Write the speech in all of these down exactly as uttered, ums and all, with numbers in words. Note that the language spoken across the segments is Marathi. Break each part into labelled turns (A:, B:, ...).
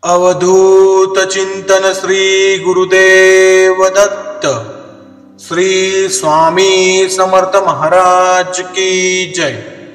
A: अवधूत चिंतन श्री गुरुदेव दत्त। श्री स्वामी समर्थ महाराज की जय।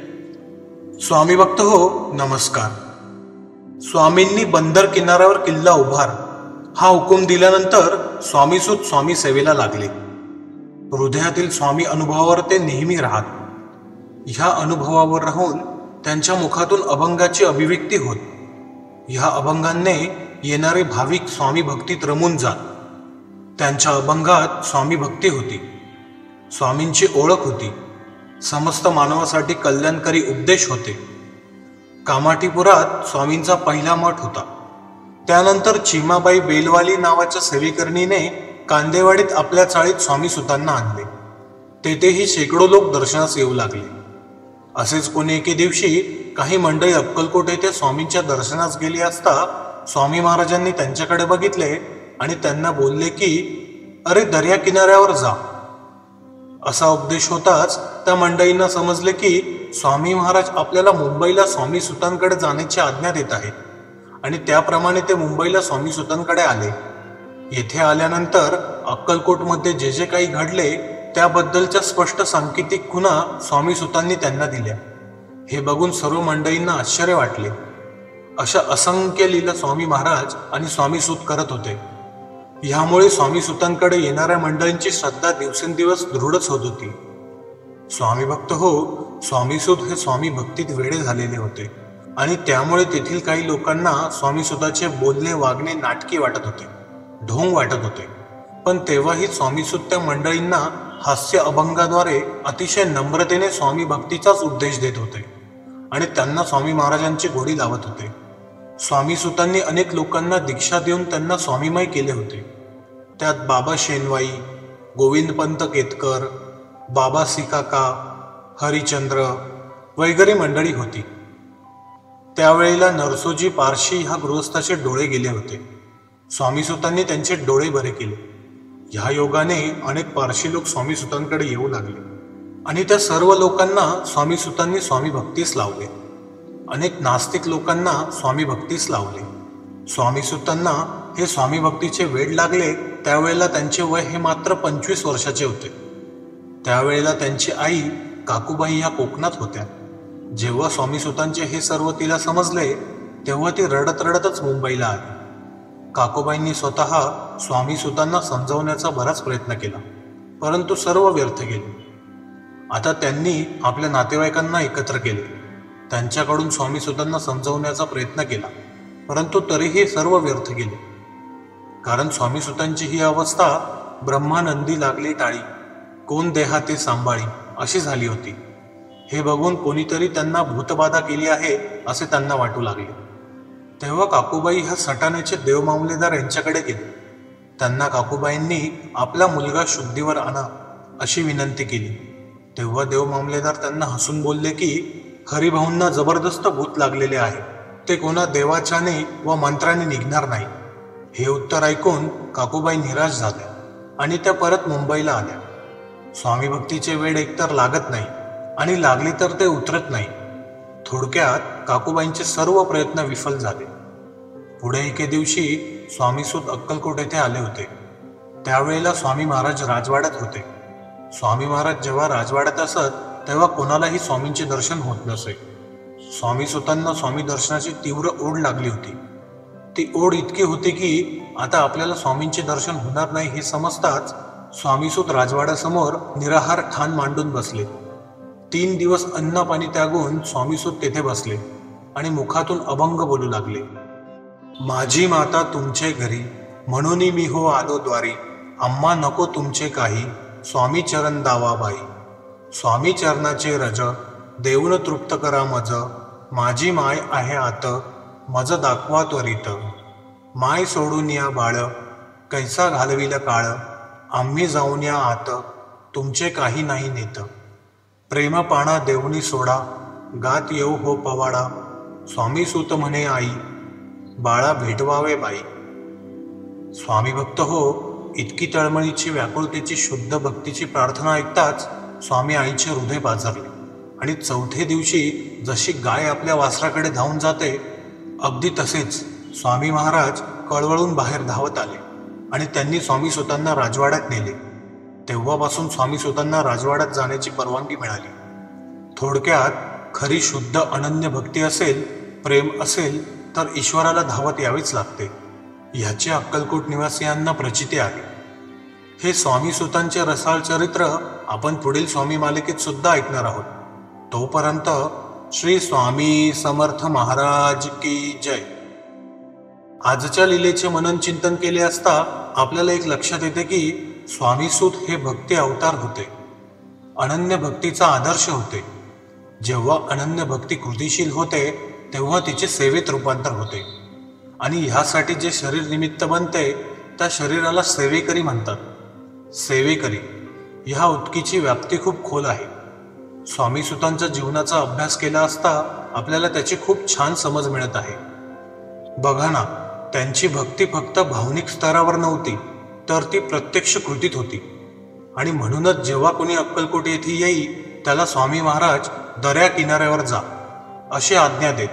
A: स्वामी भक्त हो नमस्कार। स्वामींनी बंदर किनाऱ्यावर किल्ला उभार हा हुकूम दिल्यानंतर स्वामीसूत स्वामी सेवेला लागले। हृदयातील स्वामी अनुभवावर ते नेहमी राहत। ह्या अनुभवावर राहून त्यांच्या मुखातून अभंगाची अभिव्यक्ती होत। ह्या अभंगांनी येणारे भाविक स्वामी भक्तीत रमून जात। त्यांच्या अभंगात स्वामी भक्ती होती, स्वामींची ओळख होती, समस्त मानवासाठी कल्याणकारी उपदेश होते। कामाठीपुरात स्वामींचा पहिला मठ होता। त्यानंतर चिमाबाई बेलवाली नावाच्या सेवेकरणीने कांदेवाडीत आपल्या चाळीत स्वामीसुतांना आणले। तेथेही शेकडो लोक दर्शनास येऊ लागले। असेच कोणी एके दिवशी काही मंडळी अक्कलकोट येथे स्वामींच्या दर्शनास गेली असता स्वामी महाराजांनी त्यांच्याकडे बघितले आणि त्यांना बोलले की अरे दर्या किनाऱ्यावर जा। असा उपदेश होताच त्या मंडळींना समजले की स्वामी महाराज आपल्याला मुंबईला स्वामी सुतांकडे जाण्याची आज्ञा देत आहेत आणि त्याप्रमाणे ते मुंबईला स्वामी सुतांकडे आले। येथे आल्यानंतर अक्कलकोटमध्ये जे जे काही घडले त्याबद्दलच्या स्पष्ट सांकेतिक खुणा स्वामी सुतांनी त्यांना दिल्या। हे बघून सर्व मंडळींना आश्चर्य वाटले। अशा असंख्य लीला स्वामी महाराज आणि स्वामी सूत करत होते। ह्यामुळे स्वामी सुतांकडे येणाऱ्या मंडळींची श्रद्धा दिवसेंदिवस दृढच होत होती। स्वामी भक्त हो स्वामी सूत हे स्वामी भक्तीत वेडे झालेले होते आणि त्यामुळे तेथील काही लोकांना स्वामी सुताचे बोलणे वागणे नाटकी वाटत होते, ढोंग वाटत होते। पण तेव्हाही स्वामीसूत त्या मंडळींना हास्य अभंगाद्वारे अतिशय नम्रतेने स्वामी भक्तीचाच उपदेश देत होते आणि त्यांना स्वामी महाराजांची गोडी लावत होते। स्वामीसूतांनी अनेक लोकांना दीक्षा देऊन त्यांना स्वामीमय केले होते। त्यात बाबा शेनवाई, गोविंदपंत केतकर, बाबा सिकाका, हरिचंद्र वगैरे मंडळी होती। त्यावेळेला नरसोजी पारशी ह्या गृहस्थाचे डोळे गेले होते। स्वामीसूतांनी त्यांचे डोळे बरे केले। ह्या योगाने अनेक पारशी लोक स्वामी सुतांकडे येऊ लागले आणि त्या सर्व लोकांना स्वामी सुतांनी स्वामी भक्तीस लावले। अनेक नास्तिक लोकांना स्वामी भक्तीस लावले। स्वामी सुतांना हे स्वामी भक्तीचे वेड लागले त्यावेळेला त्यांचे वय हे मात्र पंचवीस वर्षाचे होते। त्यावेळेला त्यांची आई काकूबाई ह्या कोकणात होत्या। जेव्हा स्वामी सुतांचे हे सर्व तिला समजले तेव्हा ती रडत रडतच मुंबईला आली। काकूबाईंनी स्वतः स्वामी सुतांना समजवण्याचा बराच प्रयत्न केला, परंतु सर्व व्यर्थ गेले। आता त्यांनी आपल्या नातेवाईकांना एकत्र केले, त्यांच्याकडून स्वामी सुतांना समजवण्याचा प्रयत्न केला, परंतु तरीही सर्व व्यर्थ गेले। कारण स्वामी सुतांची ही अवस्था ब्रह्मानंदी लागली टाळी, कोण देहाते सांभाळी अशी झाली होती। हे बघून कोणीतरी त्यांना भूतबाधा केली आहे असे त्यांना वाटू लागले। तेव्हा काकूबाई ह्या सटाण्याचे देवमामलेदार यांच्याकडे गेले। त्यांना काकूबाईंनी आपला मुलगा शुद्धीवर आणा अशी विनंती केली। तेव्हा देवमामलेदार त्यांना हसून बोलले की हरिभाऊंना जबरदस्त भूत लागलेले आहे, ते कोणा देवाच्याने व मंत्राने निघणार नाही। हे उत्तर ऐकून काकूबाई निराश झाल्या आणि त्या परत मुंबईला आल्या। स्वामी भक्तीचे वेड एकतर लागत नाही आणि लागले तर ते उतरत नाही। थोडक्यात काकूबाईंचे सर्व प्रयत्न विफल झाले। पुढे एके दिवशी स्वामीसूत अक्कलकोट येथे आले होते। त्यावेळेला स्वामी महाराज राजवाड्यात होते। स्वामी महाराज जेव्हा राजवाड्यात असत तेव्हा कोणालाही स्वामींचे दर्शन होत नसे। स्वामीसूतांना स्वामी दर्शनाची तीव्र ओढ लागली होती। ती ओढ इतकी होती की आता आपल्याला स्वामींचे दर्शन होणार नाही हे समजताच स्वामीसूत राजवाड्यासमोर निराहार ठाण मांडून बसले। तीन दिवस अन्न पाणी त्यागून स्वामीसूत तेथे बसले आणि मुखातून अभंग बोलू लागले। माझी माता तुमचे घरी म्हणून मी हो आलो द्वारी, आम्हा नको तुमचे काही स्वामी चरण दावाबाई। स्वामी चरणाचे रज देऊन तृप्त करा मज, माझी माय आहे आत मज दाखवा त्वरित। माय सोडून या बाळ कैसा घालविल काळ, आम्ही जाऊन या आत तुमचे काही नाही नेत। प्रेमपाणा देवणी सोडा गात येऊ हो पवाडा, स्वामी सूत म्हणे आई बाळा भेटवावे बाई। स्वामी भक्त हो इतकी तळमळीची व्याकुळतेची शुद्ध भक्तीची प्रार्थना ऐकताच स्वामी आईचे हृदय बाजारले आणि चौथे दिवशी जशी गाय आपल्या वासराकडे धावून जाते अगदी तसेच स्वामी महाराज कळवळून बाहेर धावत आले आणि त्यांनी स्वामी सुतांना राजवाड्यात नेले. तेव्हापासून स्वामी सुतांना राजवाड्यात जाण्याची परवानगी मिळाली. थोडक्यात, खरी शुद्ध अनन्य भक्ती असेल, प्रेम असेल, तर ईश्वराला धावत यावेच लागते. ह्याचे अक्कलकोट निवासियांना प्रचिती आहे. हे स्वामी सुतांचे रसाळ चरित्र आपण पुढील स्वामी मालिकेत सुद्धा ऐकणार आहोत. तोपर्यंत श्री स्वामी समर्थ महाराज की जय. आजच्या लीलेचे मनन चिंतन केले असता आपल्याला एक लक्षात येते की स्वामीसूत हे भक्ती अवतार होते, अनन्य भक्तीचा आदर्श होते. जेव्हा अनन्य भक्ती कृतिशील होते तेव्हा तिचे सेवेत रूपांतर होते आणि ह्यासाठी जे शरीर निमित्त बनते त्या शरीराला सेवेकरी म्हणतात. सेवेकरी ह्या उक्तीची व्याप्ती खूप खोल आहे. स्वामी सुतांच्या जीवनाचा अभ्यास केला असता आपल्याला त्याची खूप छान समज मिळत आहे. बघा ना, त्यांची भक्ती फक्त भावनिक स्तरावर नव्हती, तर ती प्रत्यक्ष कृतीत होती. आणि म्हणूनच जेव्हा कोणी अक्कलकोट येथे येई त्याला स्वामी महाराज दर्या किनाऱ्यावर जा अशी आज्ञा देत.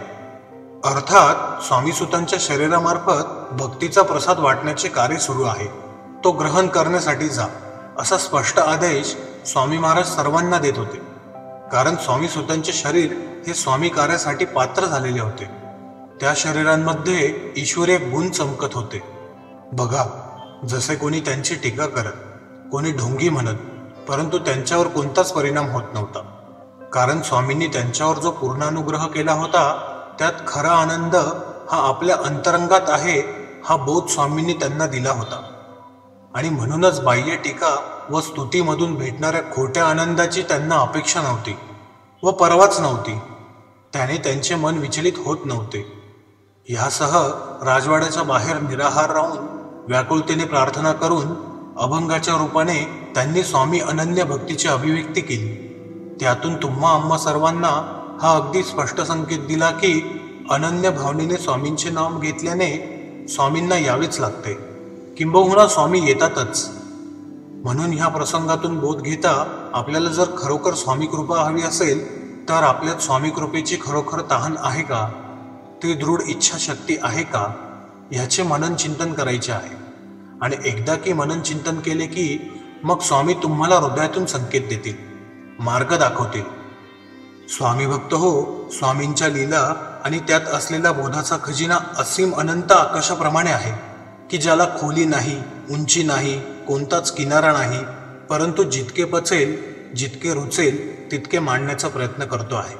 A: अर्थात स्वामी सुतांच्या शरीरामार्फत भक्तीचा प्रसाद वाटण्याचे कार्य सुरू आहे, तो ग्रहण करण्यासाठी जा असा स्पष्ट आदेश स्वामी महाराज सर्वांना देत होते. कारण स्वामी सुतांचे शरीर हे स्वामी कार्यासाठी पात्र झालेले होते. त्या शरीरांमध्ये ईश्वरीय गुण चमकत होते. बघा, जसे कोणी त्यांची टीका करत, कोणी ढोंगी म्हणत, परंतु त्यांच्यावर कोणताच परिणाम होत नव्हता. कारण स्वामींनी त्यांच्यावर जो पूर्णानुग्रह केला होता त्यात खरा आनंद हा आपल्या अंतरंगात आहे हा बोध स्वामींनी त्यांना दिला होता. आणि म्हणूनच बाह्य टीका व स्तुतीमधून भेटणाऱ्या खोट्या आनंदाची त्यांना अपेक्षा नव्हती व परवाच नव्हती. त्याने त्यांचे मन विचलित होत नव्हते. ह्यासह राजवाड्याच्या बाहेर निराहार राहून व्याकुळतेने प्रार्थना करून अभंगाच्या रूपाने त्यांनी स्वामी अनन्य भक्तीची अभिव्यक्ती केली. त्यातून तुम्हा आम्हा सर्वांना हा अगदी स्पष्ट संकेत दिला की अनन्य भावनेने स्वामींचे नाम घेतल्याने स्वामींना यावेच लागते, किंबहुना स्वामी येतातच. म्हणून ह्या प्रसंगातून बोध घेता आपल्याला जर खरोखर स्वामी कृपा हवी असेल तर आपल्यात स्वामी कृपेची खरोखर तहान आहे का, ती दृढ इच्छाशक्ती आहे का, ह्याचे मनन चिंतन करायचे आहे. आणि एकदा की मनन चिंतन केले की मग स्वामी तुम्हाला हृदयातून संकेत देतील, मार्ग दाखवतील. स्वामी भक्त हो, स्वामींच्या लीला आणि त्यात असलेला बोधाचा खजिना असीम अनंत आकाशाप्रमाणे आहे की ज्याला खोली नाही, उंची नाही, कोणताच किनारा नाही, परंतु जितके पचेल, जितके रुचेल तितके मांडण्याचा प्रयत्न करतो आहे.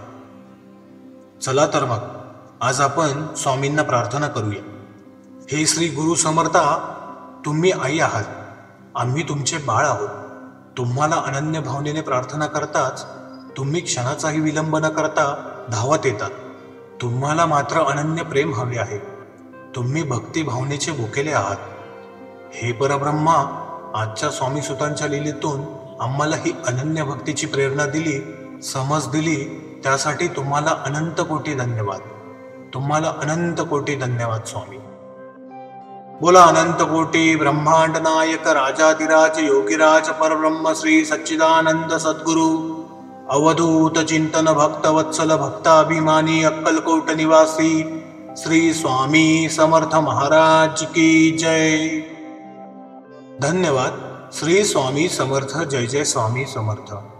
A: चला तर मग आज आपण स्वामींना प्रार्थना करूया. हे श्री गुरु समर्था, तुम्ही आई आहात, आम्ही तुमचे बाळ आहोत. तुम्हाला अनन्य भावनेने प्रार्थना करताच तुम्ही क्षणाचाही विलंब न करता धावत येतात. तुम्हाला मात्र अनन्य प्रेम हवे आहे. तुम्ही भक्ती भावनेचे भुकेले आहात. हे परब्रह्मा, आजच्या स्वामी सुतांच्या लीलेतून आम्हाला ही अनन्य भक्तीची प्रेरणा दिली, समज दिली, त्यासाठी तुम्हाला अनंत कोटी धन्यवाद. तुम्हाला अनंत कोटी धन्यवाद स्वामी. बोला अनंत कोटी ब्रह्मांड नायक राजाधिराज योगीराज परब्रह्म श्री सच्चिदानंद सद्गुरु अवधूत चिंतन भक्त वत्सल भक्ताभिमानी अक्कलकोट निवासी श्री स्वामी समर्थ महाराज की जय. धन्यवाद. श्री स्वामी समर्थ. जय जय स्वामी समर्थ.